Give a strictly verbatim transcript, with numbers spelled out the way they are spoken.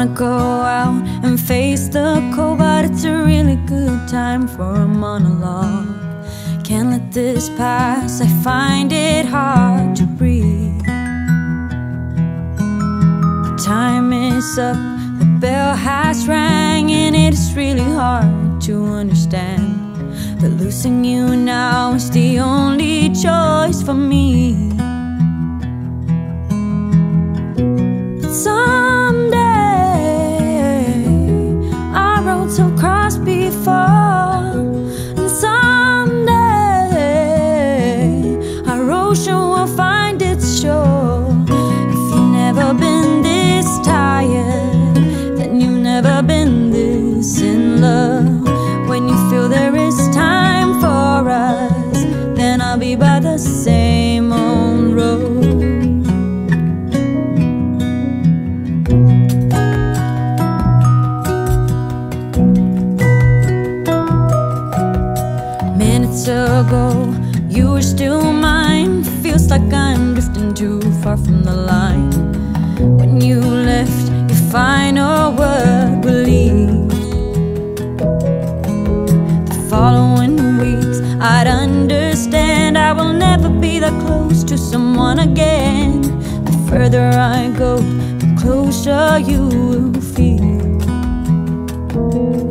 wanna go out and face the cold, but it's a really good time for a monologue. Can't let this pass, I find it hard to breathe. The time is up, the bell has rang, and it's really hard to understand that losing you now is the only choice for me. But someday our roads have crossed before, and someday our ocean will find its shore. If you've never been this tired, then you've never been this in love. When you feel there is time for us, then I'll be by the same old road. Minutes ago, you were still mine. Feels like I'm drifting too far from the line. When you left, your final word will leave. Following weeks, I'd understand I will never be that close to someone again. The further I go, the closer you will feel.